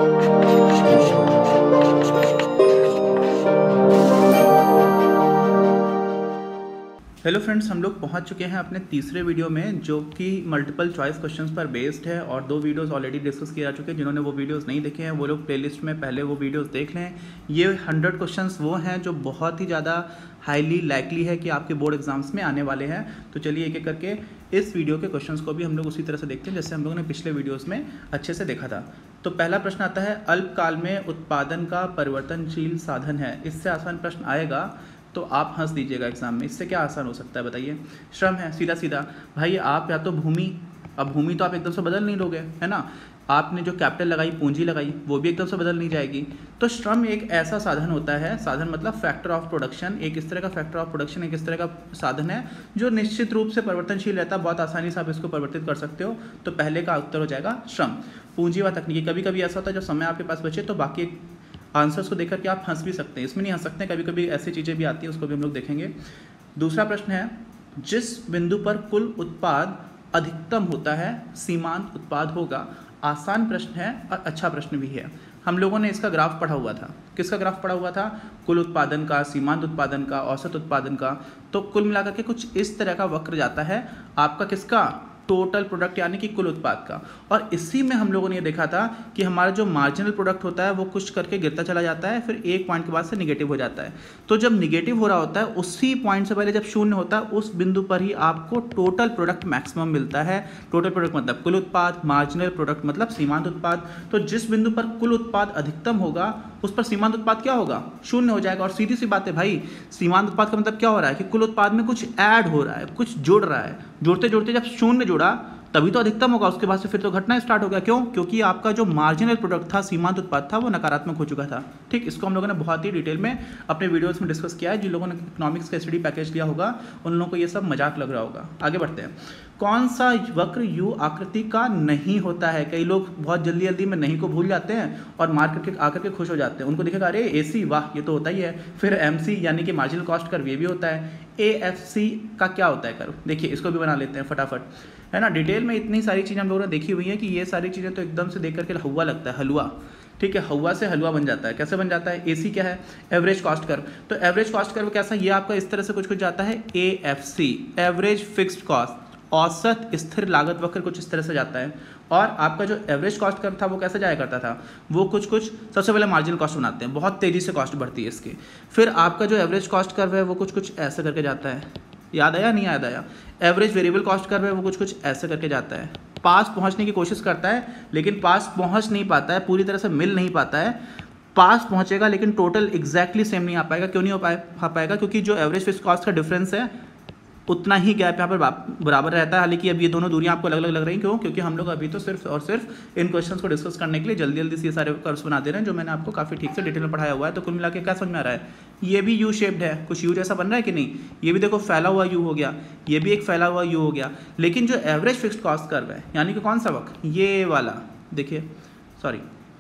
Hello friends, हम लोग पहुंच चुके हैं अपने तीसरे वीडियो में, जो कि मल्टीपल चॉइस क्वेश्चंस पर बेस्ड है। और 2 वीडियोस ऑलरेडी डिस्कस किए जा चुके हैं। जिन्होंने वो वीडियोस नहीं देखे हैं वो लोग प्लेलिस्ट में पहले वो वीडियोस देख लें। ये 100 क्वेश्चंस वो हैं जो बहुत ही ज़्यादा हाईली लाइकली है कि आपके बोर्ड एग्जाम्स में आने वाले हैं। तो चलिए एक एक करके इस वीडियो के क्वेश्चंस को भी हम लोग उसी तरह से देखते हैं जैसे हम लोगों ने पिछले वीडियोज़ में अच्छे से देखा था। तो पहला प्रश्न आता है, अल्पकाल में उत्पादन का परिवर्तनशील साधन है। इससे आसान प्रश्न आएगा तो आप हंस दीजिएगा एग्जाम में। इससे क्या आसान हो सकता है बताइए? श्रम है, सीधा सीधा भाई। आप या तो भूमि, अब भूमि तो आप एकदम से बदल नहीं लोगे, है ना। आपने जो कैपिटल लगाई, पूंजी लगाई, वो भी एकदम से बदल नहीं जाएगी। तो श्रम एक ऐसा साधन होता है, साधन मतलब फैक्टर ऑफ प्रोडक्शन, एक इस तरह का फैक्टर ऑफ प्रोडक्शन, एक इस तरह का साधन है जो निश्चित रूप से परिवर्तनशील रहता है। बहुत आसानी से आप इसको परिवर्तित कर सकते हो। तो पहले का उत्तर हो जाएगा श्रम। पूंजी व तकनीकी, कभी कभी ऐसा होता है जब समय आपके पास बचे तो बाकी आंसर्स को देखकर के आप हंस भी सकते हैं, इसमें नहीं हंस सकते हैं, कभी कभी ऐसी चीज़ें भी आती हैं, उसको भी हम लोग देखेंगे। दूसरा प्रश्न है, जिस बिंदु पर कुल उत्पाद अधिकतम होता है सीमांत उत्पाद होगा। आसान प्रश्न है और अच्छा प्रश्न भी है। हम लोगों ने इसका ग्राफ पढ़ा हुआ था। किसका ग्राफ पढ़ा हुआ था? कुल उत्पादन का, सीमांत उत्पादन का, औसत उत्पादन का। तो कुल मिलाकर के कुछ इस तरह का वक्र जाता है आपका, किसका? टोटल प्रोडक्ट यानी कि कुल उत्पाद का। और इसी में हम लोगों ने ये देखा था कि हमारा जो मार्जिनल प्रोडक्ट होता है वो कुछ करके गिरता चला जाता है, फिर एक पॉइंट के बाद से निगेटिव हो जाता है। तो जब निगेटिव हो रहा होता है उसी पॉइंट से पहले जब शून्य होता है उस बिंदु पर ही आपको टोटल प्रोडक्ट मैक्सिमम मिलता है। टोटल प्रोडक्ट मतलब कुल उत्पाद, मार्जिनल प्रोडक्ट मतलब सीमांत उत्पाद। तो जिस बिंदु पर कुल उत्पाद अधिकतम होगा उस पर सीमांत उत्पाद क्या होगा? शून्य हो जाएगा। और सीधी सी बात है भाई, सीमांत उत्पाद का मतलब क्या हो रहा है कि कुल उत्पाद में कुछ ऐड हो रहा है, कुछ जुड़ रहा है। जुड़ते जुड़ते जब शून्य जुड़ा तभी तो अधिकतम होगा, उसके बाद से फिर तो घटना स्टार्ट हो गया। क्यों? क्योंकि आपका जो मार्जिनल प्रोडक्ट था, सीमांत उत्पाद था, वो नकारात्मक हो चुका था। ठीक, इसको हम लोगों ने बहुत ही डिटेल में अपने वीडियोस में डिस्कस किया है। जिन लोगों ने इकोनॉमिक्स का स्टडी पैकेज लिया होगा उन लोगों को ये सब मजाक लग रहा होगा। आगे बढ़ते हैं। कौन सा वक्र यू आकृति का नहीं होता है? कई लोग बहुत जल्दी जल्दी में नहीं को भूल जाते हैं और मार करके आकर के खुश हो जाते हैं। उनको दिखेगा अरे एसी, वाह ये तो होता ही है। फिर एमसी यानी कि मार्जिनल कॉस्ट कर्व, ये भी होता है। एएफसी का क्या होता है कर्व? देखिए इसको भी बना लेते हैं फटाफट, है ना। डिटेल में इतनी सारी चीज़ें हम लोगों ने देखी हुई है कि ये सारी चीज़ें तो एकदम से देख करके हलवा लगता है, हलवा। ठीक है, हवा से हलवा बन जाता है। कैसे बन जाता है? एसी क्या है? Average cost curve. तो एवरेज कॉस्ट कर्व कैसा? ये आपका इस तरह से कुछ कुछ जाता है। एएफसी एवरेज फिक्स्ड कॉस्ट, औसत स्थिर लागत वक्र कुछ इस तरह से जाता है। और आपका जो एवरेज कॉस्ट कर्व था वो कैसे जाया करता था? वो कुछ कुछ सबसे पहले मार्जिनल कॉस्ट बनाते हैं, बहुत तेज़ी से कॉस्ट बढ़ती है इसकी। फिर आपका जो एवरेज कॉस्ट कर्व है वो कुछ कुछ ऐसे करके जाता है। याद आया? नहीं याद आया? एवरेज वेरिएबल कॉस्ट कर्व है वो कुछ कुछ ऐसे करके जाता है। पास पहुंचने की कोशिश करता है लेकिन पास पहुंच नहीं पाता है, पूरी तरह से मिल नहीं पाता है। पास पहुंचेगा लेकिन टोटल एग्जैक्टली सेम नहीं आ पाएगा। क्यों नहीं हो पाएगा? क्योंकि जो एवरेज फिक्स्ड कॉस्ट का डिफरेंस है उतना ही गैप यहाँ पर बराबर रहता है। हालांकि अब ये दोनों दूरियां आपको अलग अलग लग रही हैं। क्यों? क्योंकि हम लोग अभी तो सिर्फ और सिर्फ इन क्वेश्चंस को डिस्कस करने के लिए जल्दी जल्दी से ये सारे कर्व्स बना दे रहे हैं जो मैंने आपको काफ़ी ठीक से डिटेल में पढ़ाया हुआ है। तो कुल मिला के क्या समझ में आ रहा है? ये भी यू शेप्ड है, कुछ यू जैसा बन रहा है कि नहीं? ये भी देखो फैला हुआ यू हो गया, ये भी एक फैला हुआ यू हो गया। लेकिन जो एवरेज फिक्स्ड कॉस्ट कर्व है यानी कि कौन सा वक्र? ये वाला, देखिए सॉरी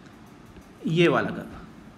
ये वाला कर्व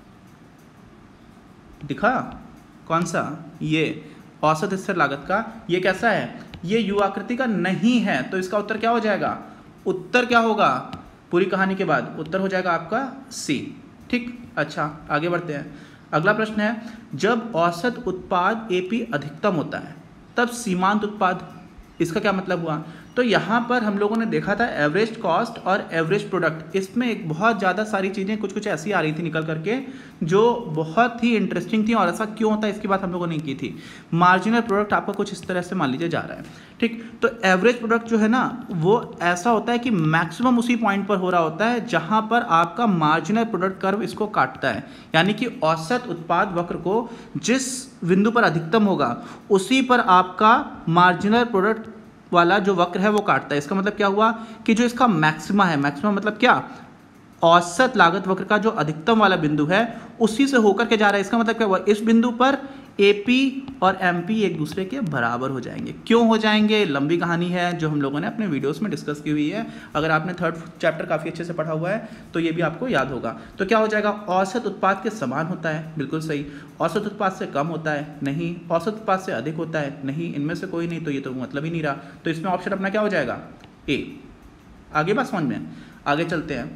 दिखा, कौन सा? ये औसत स्थिर लागत का। ये कैसा है? ये यू आकृति का नहीं है। तो इसका उत्तर क्या हो जाएगा? उत्तर क्या होगा? पूरी कहानी के बाद उत्तर हो जाएगा आपका सी। ठीक, अच्छा आगे बढ़ते हैं। अगला प्रश्न है, जब औसत उत्पाद एपी अधिकतम होता है तब सीमांत उत्पाद, इसका क्या मतलब हुआ? तो यहाँ पर हम लोगों ने देखा था एवरेज कॉस्ट और एवरेज प्रोडक्ट, इसमें एक बहुत ज़्यादा सारी चीज़ें कुछ कुछ ऐसी आ रही थी निकल करके जो बहुत ही इंटरेस्टिंग थी। और ऐसा क्यों होता है इसकी बात हम लोगों ने की थी। मार्जिनल प्रोडक्ट आपका कुछ इस तरह से मान लीजिए जा रहा है। ठीक, तो एवरेज प्रोडक्ट जो है ना वो ऐसा होता है कि मैक्सिमम उसी पॉइंट पर हो रहा होता है जहाँ पर आपका मार्जिनल प्रोडक्ट कर्व इसको काटता है। यानी कि औसत उत्पाद वक्र को जिस बिंदु पर अधिकतम होगा उसी पर आपका मार्जिनल प्रोडक्ट वाला जो वक्र है वो काटता है। इसका मतलब क्या हुआ कि जो इसका मैक्सिमा है, मैक्सिमा मतलब क्या? औसत लागत वक्र का जो अधिकतम वाला बिंदु है उसी से होकर के जा रहा है। इसका मतलब क्या हुआ? इस बिंदु पर एपी और एमपी एक दूसरे के बराबर हो जाएंगे। क्यों हो जाएंगे? लंबी कहानी है जो हम लोगों ने अपने वीडियोस में डिस्कस की हुई है। अगर आपने 3rd चैप्टर काफ़ी अच्छे से पढ़ा हुआ है तो ये भी आपको याद होगा। तो क्या हो जाएगा? औसत उत्पाद के समान होता है, बिल्कुल सही। औसत उत्पाद से कम होता है, नहीं। औसत उत्पाद से अधिक होता है, नहीं। इनमें से कोई नहीं, तो ये तो मतलब ही नहीं रहा। तो इसमें ऑप्शन अपना क्या हो जाएगा? ए। आगे बात समझ में? आगे चलते हैं।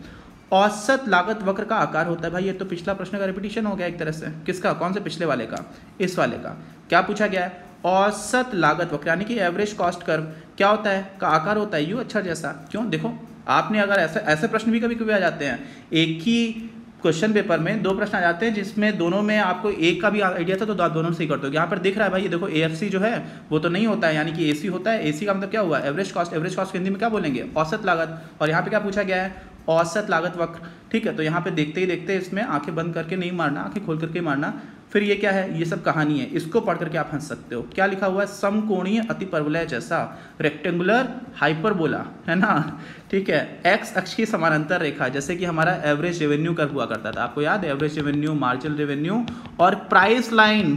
औसत लागत वक्र का आकार होता है। भाई ये तो पिछला प्रश्न का रिपीटिशन हो गया एक तरह से। किसका? कौन से पिछले वाले का? इस वाले का। क्या पूछा गया है? औसत लागत वक्र यानी कि एवरेज कॉस्ट कर्व क्या होता है? का आकार होता है यू अक्षर जैसा। क्यों? देखो आपने अगर ऐसे प्रश्न भी कभी कभी आ जाते हैं, एक ही क्वेश्चन पेपर में दो प्रश्न आ जाते हैं जिसमें दोनों में आपको एक का भी आइडिया था तो आप दोनों से ही करते हो। यहाँ पर दिख रहा है भाई, ये देखो AFC जो है वो तो नहीं होता है, यानी कि AC होता है। AC का मतलब क्या हुआ? Average cost. Average cost Hindi में क्या बोलेंगे? औसत लागत। और यहाँ पे क्या पूछा गया है? औसत लागत वक्र। ठीक है, तो यहाँ पे देखते ही देखते इसमें आंखें बंद करके नहीं मारना, आंखें खोल करके मारना। फिर ये क्या है? ये सब कहानी है, इसको पढ़ करके आप हंस सकते हो। क्या लिखा हुआ है? समकोणीय अतिपरवलय जैसा रेक्टेंगुलर हाइपरबोला, है ना। ठीक है, एक्स अक्ष की समानांतर रेखा, जैसे कि हमारा एवरेज रेवेन्यू कर्व हुआ करता था। आपको याद है? एवरेज रेवेन्यू, मार्जिनल रेवेन्यू और प्राइस लाइन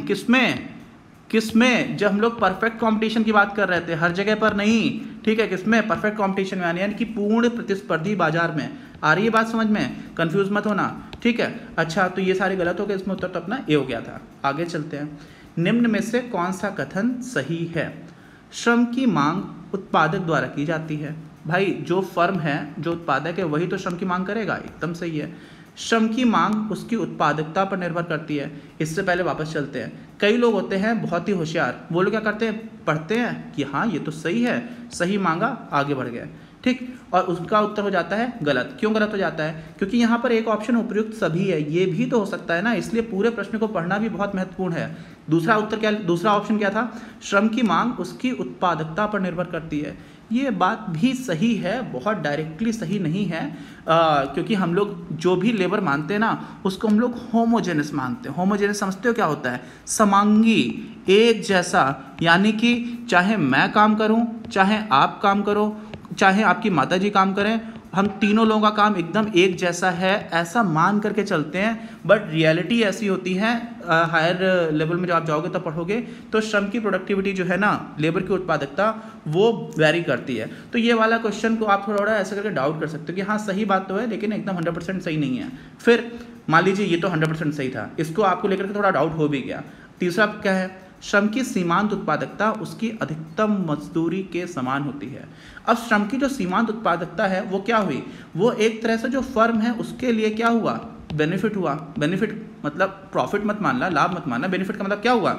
किसमें? जब हम लोग परफेक्ट कंपटीशन की बात कर रहे थे, हर जगह पर नहीं। ठीक है, किसमें? परफेक्ट कंपटीशन में, यानी कि पूर्ण प्रतिस्पर्धी बाजार में। आ रही है बात समझ में? कंफ्यूज मत होना। ठीक है, अच्छा तो ये सारे गलत हो गए, इसमें उत्तर तो अपना ए हो गया था। आगे चलते हैं। निम्न में से कौन सा कथन सही है? श्रम की मांग उत्पादक द्वारा की जाती है। भाई जो फर्म है, जो उत्पादक है, वही तो श्रम की मांग करेगा। एकदम सही है। श्रम की मांग उसकी उत्पादकता पर निर्भर करती है। इससे पहले वापस चलते हैं। कई लोग होते हैं बहुत ही होशियार, वो लोग क्या करते हैं? पढ़ते हैं कि हाँ ये तो सही है, सही मांगा, आगे बढ़ गए। ठीक, और उसका उत्तर हो जाता है गलत। क्यों गलत हो जाता है? क्योंकि यहाँ पर एक ऑप्शन उपयुक्त सभी है, ये भी तो हो सकता है ना, इसलिए पूरे प्रश्न को पढ़ना भी बहुत महत्वपूर्ण है। दूसरा उत्तर क्या? दूसरा ऑप्शन क्या था? श्रम की मांग उसकी उत्पादकता पर निर्भर करती है। ये बात भी सही है, बहुत डायरेक्टली सही नहीं है, क्योंकि हम लोग जो भी लेबर मानते हैं ना, उसको हम लोग होमोजेनस मानते हैं। होमोजेनस समझते हो क्या होता है? समांगी, एक जैसा, यानी कि चाहे मैं काम करूं, चाहे आप काम करो, चाहे आपकी माताजी काम करें, हम तीनों लोगों का काम एकदम एक जैसा है, ऐसा मान करके चलते हैं। बट रियलिटी ऐसी होती है, हायर लेवल में जब आप जाओगे तब पढ़ोगे, तो श्रम की प्रोडक्टिविटी जो है ना, लेबर की उत्पादकता, वो वेरी करती है। तो ये वाला क्वेश्चन को आप थोड़ा ऐसे करके डाउट कर सकते हो कि हाँ सही बात तो है, लेकिन एकदम 100% सही नहीं है। फिर मान लीजिए ये तो 100% सही था, इसको आपको लेकर के थोड़ा डाउट हो भी गया। तीसरा क्या है? श्रम की सीमांत उत्पादकता उसकी अधिकतम मजदूरी के समान होती है। अब श्रम की जो सीमांत उत्पादकता है वो क्या हुई? वो एक तरह से जो फर्म है उसके लिए क्या हुआ? बेनिफिट हुआ। बेनिफिट मतलब प्रॉफिट मत मानना, लाभ मत मानना। बेनिफिट का मतलब क्या हुआ?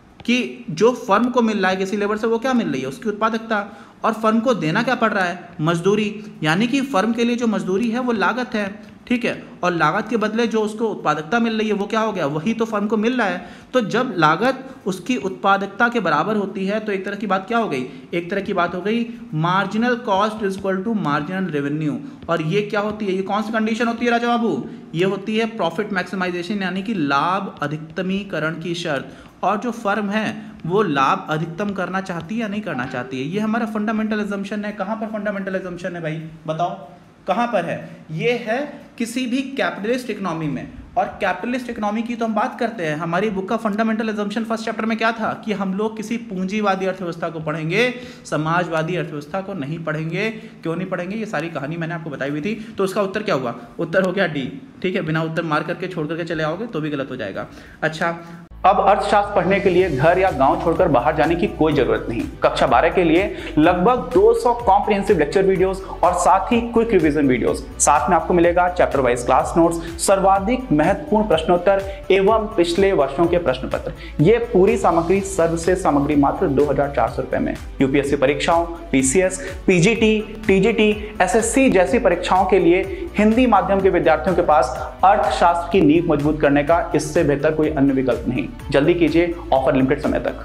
कि जो फर्म को मिल रहा है किसी लेबर से, वो क्या मिल रही है? उसकी उत्पादकता। और फर्म को देना क्या पड़ रहा है? मजदूरी। यानी कि फर्म के लिए जो मजदूरी है वो लागत है। ठीक है, और लागत के बदले जो उसको उत्पादकता मिल रही है वो क्या हो गया? वही तो फर्म को मिल रहा है। तो जब लागत उसकी उत्पादकता के बराबर होती है तो एक तरह की बात क्या हो गई? एक तरह की बात हो गई marginal cost is equal to marginal revenue. और ये क्या होती है? ये कौन सी कंडीशन होती है राजा बाबू? ये होती है प्रॉफिट मैक्सिमाइजेशन, यानी कि लाभ अधिकतमीकरण की शर्त। और जो फर्म है वो लाभ अधिकतम करना चाहती है या नहीं करना चाहती है? ये हमारा फंडामेंटल एजम्पशन है। कहाँ पर फंडामेंटल एजम्पशन है भाई? बताओ कहाँ पर है? ये है किसी भी कैपिटलिस्ट इकोनॉमी में। और कैपिटलिस्ट इकोनॉमी की तो हम बात करते हैं, हमारी बुक का फंडामेंटल एजम्पशन फर्स्ट चैप्टर में क्या था? कि हम लोग किसी पूंजीवादी अर्थव्यवस्था को पढ़ेंगे, समाजवादी अर्थव्यवस्था को नहीं पढ़ेंगे। क्यों नहीं पढ़ेंगे? ये सारी कहानी मैंने आपको बताई हुई थी। तो उसका उत्तर क्या हुआ? उत्तर हो गया डी। ठीक है, बिना उत्तर मार करके छोड़ करके चले आओगे तो भी गलत हो जाएगा। अच्छा, अब अर्थशास्त्र पढ़ने के लिए घर या गांव छोड़कर बाहर जाने की कोई जरूरत नहीं। कक्षा 12 के लिए लगभग 200 कॉम्प्रिहेंसिव लेक्चर वीडियोस और साथ ही क्विक रिवीजन वीडियोस। साथ में आपको मिलेगा चैप्टर वाइज क्लास नोट्स, सर्वाधिक महत्वपूर्ण प्रश्नोत्तर एवं पिछले वर्षों के प्रश्न पत्र। ये पूरी सामग्री सर्वश्रेष्ठ सामग्री मात्र 2400 रुपए में। यूपीएससी परीक्षाओं, पीसीएस, पीजीटी, टीजीटी, एसएससी जैसी परीक्षाओं के लिए हिंदी माध्यम के विद्यार्थियों के पास अर्थशास्त्र की नींव मजबूत करने का इससे बेहतर कोई अन्य विकल्प नहीं। जल्दी कीजिए, ऑफर लिमिटेड समय तक।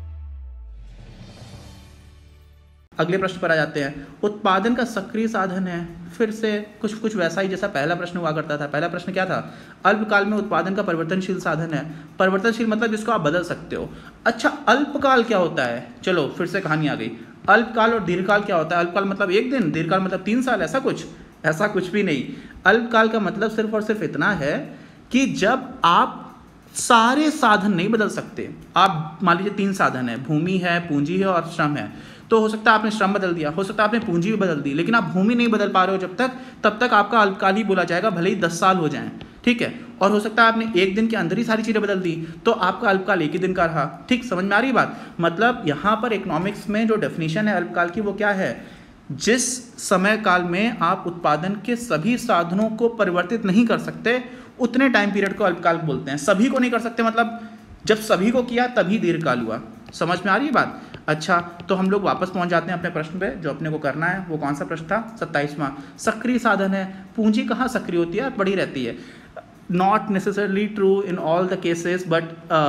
अगले प्रश्न पर आ जाते हैं। उत्पादन का सक्रिय साधन है, फिर से कुछ वैसा ही जैसा पहला प्रश्न हुआ करता था। पहला प्रश्न क्या था? अल्पकाल में उत्पादन का परिवर्तनशील साधन है। परिवर्तनशील मतलब जिसको आप बदल सकते हो। अच्छा, अल्पकाल क्या होता है? चलो फिर से कहानी आ गई। अल्पकाल और दीर्घकाल क्या होता है? अल्पकाल मतलब 1 दिन, दीर्घकाल मतलब 3 साल, ऐसा कुछ भी नहीं। अल्पकाल का मतलब सिर्फ और सिर्फ इतना है कि जब आप सारे साधन नहीं बदल सकते। आप मान लीजिए 3 साधन है, भूमि है, पूंजी है और श्रम है। तो हो सकता है आपने श्रम बदल दिया, हो सकता है आपने पूंजी भी बदल दी, लेकिन आप भूमि नहीं बदल पा रहे हो तब तक आपका अल्पकाल ही बोला जाएगा, भले ही 10 साल हो जाएं। ठीक है, और हो सकता है आपने 1 दिन के अंदर ही सारी चीज़ें बदल दी, तो आपका अल्पकाल 1 ही दिन का रहा। ठीक, समझ में आ रही बात? मतलब यहाँ पर इकोनॉमिक्स में जो डेफिनेशन है अल्पकाल की वो क्या है? जिस समय काल में आप उत्पादन के सभी साधनों को परिवर्तित नहीं कर सकते उतने टाइम पीरियड को अल्पकाल बोलते हैं। सभी को नहीं कर सकते मतलब जब सभी को किया तभी दीर्घकाल हुआ। समझ में आ रही है बात? अच्छा, तो हम लोग वापस पहुंच जाते हैं अपने प्रश्न पे। जो अपने को करना है वो कौन सा प्रश्न था? 27वां। सक्रिय साधन है। पूंजी कहाँ सक्रिय होती है? पड़ी रहती है। Not necessarily true in all the cases, but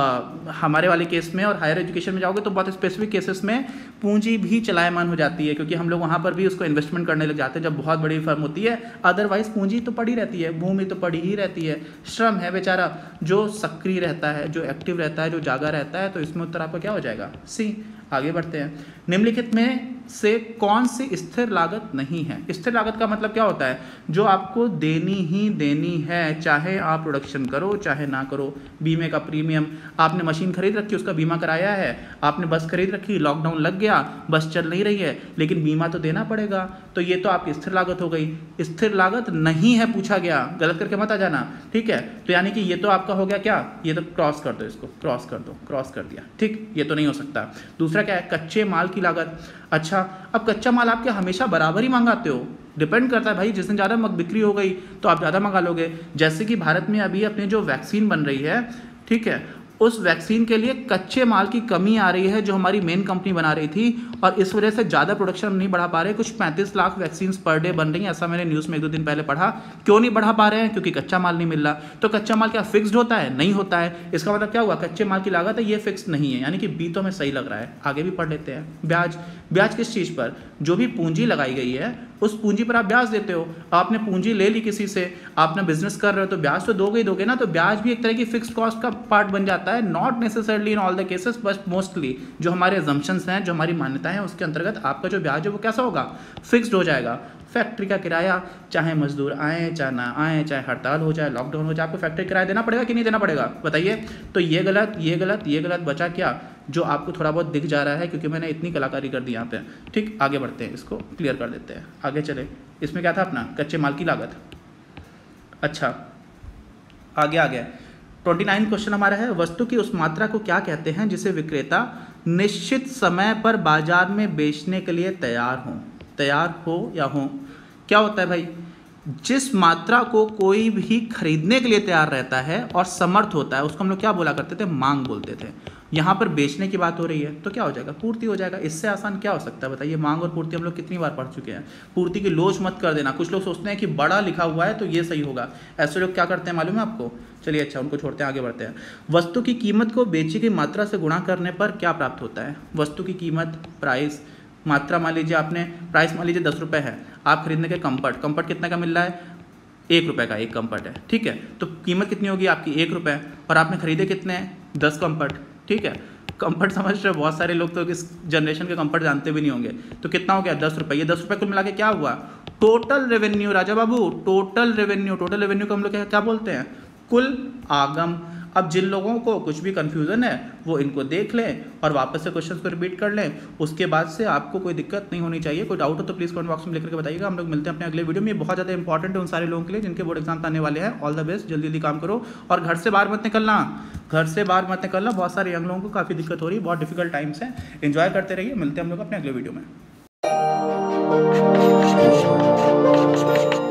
हमारे वाले केस में और हायर एजुकेशन में जाओगे तो बहुत स्पेसिफिक केसेस में पूंजी भी चलायमान हो जाती है, क्योंकि हम लोग वहाँ पर भी उसको इन्वेस्टमेंट करने लग जाते हैं जब बहुत बड़ी फर्म होती है। अदरवाइज पूंजी तो पड़ी रहती है, भूमि तो पड़ी ही रहती है। श्रम है बेचारा जो सक्रिय रहता है, जो एक्टिव रहता है, जो जागा रहता है। तो इसमें उत्तर आपका क्या हो जाएगा? सी। आगे बढ़ते हैं। निम्नलिखित में से कौन सी स्थिर लागत नहीं है? स्थिर लागत का मतलब क्या होता है? जो आपको देनी ही देनी है, चाहे आप प्रोडक्शन करो चाहे ना करो। बीमे का प्रीमियम, आपने मशीन खरीद रखी, उसका बीमा कराया है। आपने बस खरीद रखी, लॉकडाउन लग गया, बस चल नहीं रही है, लेकिन बीमा तो देना पड़ेगा। तो ये तो आपकी स्थिर लागत हो गई। स्थिर लागत नहीं है पूछा गया, गलत करके मत आ जाना, ठीक है? तो यानी कि ये तो आपका हो गया क्या? ये तो क्रॉस कर दो, इसको क्रॉस कर दो, क्रॉस कर दिया, ठीक? ये तो नहीं हो सकता। दूसरा क्या है? कच्चे माल की लागत। अच्छा, अब कच्चा माल आप क्या हमेशा बराबर ही मंगाते हो? डिपेंड करता है भाई, जिस दिन ज़्यादा बिक्री हो गई तो आप ज़्यादा मंगा लोगे। जैसे कि भारत में अभी अपनी जो वैक्सीन बन रही है, ठीक है, उस वैक्सीन के लिए कच्चे माल की कमी आ रही है जो हमारी मेन कंपनी बना रही थी, और इस वजह से ज़्यादा प्रोडक्शन नहीं बढ़ा पा रहे। कुछ 35 लाख वैक्सीन पर डे बन रही हैं, ऐसा मैंने न्यूज़ में 1-2 दिन पहले पढ़ा। क्यों नहीं बढ़ा पा रहे हैं? क्योंकि कच्चा माल नहीं मिल रहा। तो कच्चा माल क्या फिक्स्ड होता है? नहीं होता है। इसका मतलब क्या हुआ? कच्चे माल की लागत है ये फिक्स नहीं है, यानी कि बी तो हमें सही लग रहा है। आगे भी पढ़ लेते हैं। ब्याज। ब्याज किस चीज़ पर? जो भी पूंजी लगाई गई है उस पूंजी पर आप ब्याज देते हो। आपने पूंजी ले ली किसी से, आपने बिजनेस कर रहे हो तो ब्याज तो दोगे ही दोगे ना। तो ब्याज भी एक तरह की फिक्स्ड कॉस्ट का पार्ट बन जाता है। Not necessarily in all the cases, but mostly जो हमारे अजम्पशंस हैं, जो हमारी मान्यताएं हैं, उसके अंतर्गत आपका जो ब्याज है वो कैसा होगा? फिक्स्ड हो जाएगा। फैक्ट्री का किराया, चाहे मजदूर आए चाहे ना आए, चाहे हड़ताल हो चाहे लॉकडाउन हो जाए, आपको फैक्ट्री किराया देना पड़ेगा कि नहीं देना पड़ेगा? बताइए। तो ये गलत, ये गलत, ये गलत, बचा क्या? जो आपको थोड़ा बहुत दिख जा रहा है, क्योंकि मैंने इतनी कलाकारी कर दी यहाँ पे, ठीक? आगे बढ़ते हैं, इसको क्लियर कर देते हैं, आगे चले। इसमें क्या था अपना? कच्चे माल की लागत। अच्छा, आगे आ गया 29 क्वेश्चन हमारा है। वस्तु की उस मात्रा को क्या कहते हैं जिसे विक्रेता निश्चित समय पर बाजार में बेचने के लिए तैयार हो या हो? क्या होता है भाई? जिस मात्रा को कोई भी खरीदने के लिए तैयार रहता है और समर्थ होता है, उसको हम लोग क्या बोला करते थे? मांग बोलते थे। यहाँ पर बेचने की बात हो रही है तो क्या हो जाएगा? पूर्ति हो जाएगा। इससे आसान क्या हो सकता है बताइए? मांग और पूर्ति हम लोग कितनी बार पढ़ चुके हैं। पूर्ति की लोच मत कर देना। कुछ लोग सोचते हैं कि बड़ा लिखा हुआ है तो ये सही होगा। ऐसे लोग क्या करते हैं मालूम है आपको? चलिए अच्छा, उनको छोड़ते हैं, आगे बढ़ते हैं। वस्तु की कीमत को बेची की मात्रा से गुणा करने पर क्या प्राप्त होता है? वस्तु की कीमत, प्राइस, मात्रा। मान लीजिए आपने प्राइस मान लीजिए 10 रुपये है, आप खरीदने के कंफर्ट कितने का मिल रहा है? 1 रुपये का एक कंफर्ट है, ठीक है? तो कीमत कितनी होगी आपकी? 1 रुपये, और आपने खरीदे कितने हैं? 10 कंफर्ट, ठीक है? कंफर्ट समझ रहे हो? बहुत सारे लोग तो इस जनरेशन के कंफर्ट जानते भी नहीं होंगे। तो कितना हो गया? 10 रुपये। ये 10 रुपये कुल मिला के क्या हुआ? टोटल रेवेन्यू राजा बाबू, टोटल रेवेन्यू। टोटल रेवेन्यू को हम लोग क्या बोलते हैं? कुल आगम। अब जिन लोगों को कुछ भी कन्फ्यूज़न है वो इनको देख लें और वापस से क्वेश्चन को रिपीट कर लें, उसके बाद से आपको कोई दिक्कत नहीं होनी चाहिए। कोई डाउट हो तो प्लीज़ कमेंट बॉक्स में लिख करके बताइएगा। हम लोग मिलते हैं अपने अगले वीडियो में। ये बहुत ज़्यादा इंपॉर्टेंट है उन सारे लोगों के लिए जिनके बोर्ड एग्जाम आने वाले हैं। ऑल द बेस्ट, जल्दी जल्दी काम करो और घर से बाहर मत निकलना, घर से बाहर मत निकलना। बहुत सारे यंग लोगों को काफ़ी दिक्कत हो रही है, बहुत डिफिकल्ट टाइम्स हैं। एंजॉय करते रहिए। मिलते हैं हम लोग अपने अगले वीडियो में।